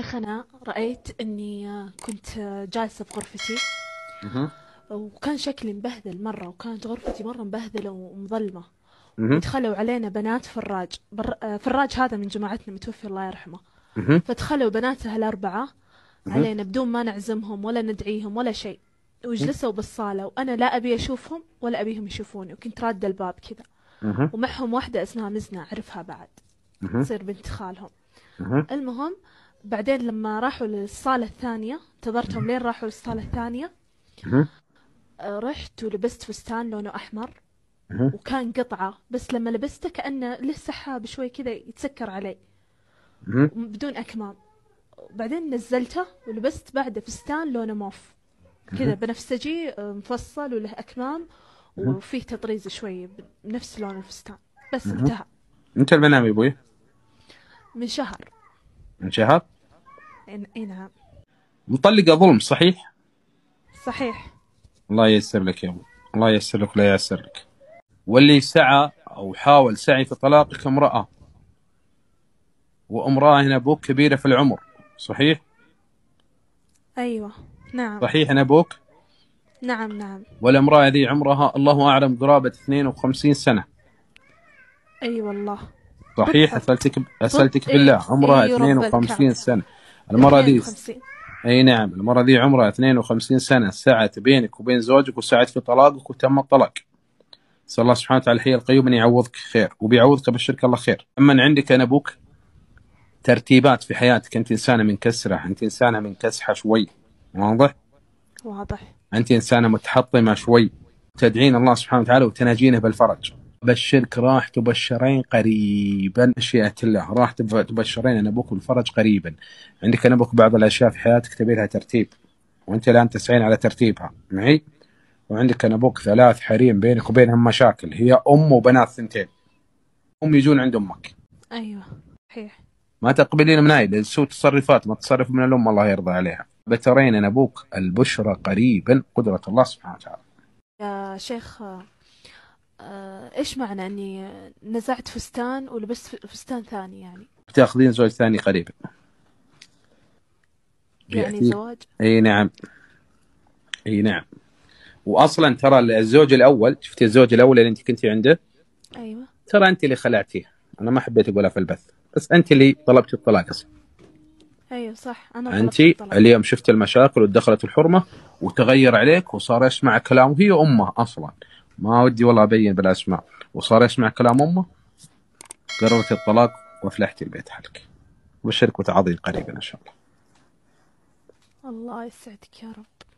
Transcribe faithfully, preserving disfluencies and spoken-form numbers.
شيخ أنا رأيت أني آه، كنت آه، جالسة بغرفتي، اها. وكان شكلي مبهذل مرة، وكانت غرفتي مرة مبهذلة ومظلمة. اها. ودخلوا علينا بنات فراج بر... آه، فراج هذا من جماعتنا متوفي الله يرحمه. اها. فدخلوا بناتها الأربعة اها. علينا بدون ما نعزمهم ولا ندعيهم ولا شيء، وجلسوا بالصالة وأنا لا أبي أشوفهم ولا أبيهم يشوفوني، وكنت رادة الباب كذا. اها. ومعهم واحدة اسمها مزنة أعرفها بعد، اها. تصير بنت خالهم. اها. المهم، بعدين لما راحوا للصالة الثانية انتظرتهم لين راحوا للصالة الثانية. اها. آه، رحت ولبست فستان لونه أحمر، اها. وكان قطعة بس لما لبسته كأنه له سحاب شوي كذا يتسكر علي اها. بدون أكمام. بعدين نزلته ولبست بعده فستان لونه موف كذا اها. بنفسجي، آه، مفصل وله أكمام اها. وفيه تطريز شوي بنفس لون الفستان. بس اها. انتهى. انت البنام يا ابوي؟ من شهر. من شهر. إن- اي نعم. مطلقة ظلم صحيح؟ صحيح. الله ييسر لك يا ابو. الله ييسر لك ولا ييسر لك. واللي سعى او حاول سعي في طلاقك امرأة، وامرأة هنا ابوك كبيرة في العمر، صحيح؟ أيوة. نعم. صحيح انا ابوك. نعم نعم. والامرأة ذي عمرها الله اعلم قرابة اثنين وخمسين سنة. أي والله. صحيح، بالضبط. اسألتك بط... اسألتك اي بالله، عمرها اي رب الكعبة. اثنين وخمسين سنة المرأة ذي. اثنين وخمسين. اي نعم، المرة ذي عمرها اثنين وخمسين سنة، سعت بينك وبين زوجك وسعت في طلاقك وتم الطلاق. نسأل الله سبحانه وتعالى الحي القيوم ان يعوضك خير وبيعوضك بالشرك الله خير. اما أن عندك انا ابوك ترتيبات في حياتك، انت انسانة منكسرة، انت انسانة منكسحة شوي، واضح؟ واضح. انت انسانة متحطمة شوي، تدعين الله سبحانه وتعالى وتناجينه بالفرج. بشرك راح تبشرين قريبا مشيئة الله، راح تب- تبشرين انا ابوك بالفرج قريبا. عندك انا ابوك بعض الاشياء في حياتك تبي لها ترتيب، وانت الان تسعين على ترتيبها معي. وعندك انا ابوك ثلاث حريم بينك وبينهم مشاكل، هي ام وبنات ثنتين، هم يجون عند امك. أيوة. صحيح. ما تقبلين من هاي سوء تصرفات، ما تصرف من الام الله يرضى عليها. بترين انا ابوك البشرى قريبا، قدرة الله سبحانه وتعالى. يا شيخ، آه، إيش معنى أني نزعت فستان ولبست ف- فستان ثاني يعني؟ بتاخذين زوج ثاني قريبا، يعني بيأتي. زواج؟ اي نعم. اي نعم. واصلا ترى الزوج الاول، شفتي الزوج الاول اللي انت كنتي عنده، أيوة. ترى انت اللي خلعتيه. انا ما حبيت اقولها في البث، بس انت اللي طلبتي الطلاق اصلا. أيوة صح، أنا انت طلبت الطلاق. اليوم شفت المشاكل ودخلت الحرمه وتغير عليك وصار يسمع كلام، وهي امه اصلا، ما ودي والله ابين بالاسماء، وصار يسمع كلام امه، قررت الطلاق وافلحتي البيت حالك. وبشرك وتعاضي قريبا ان شاء الله. الله يسعدك يا رب.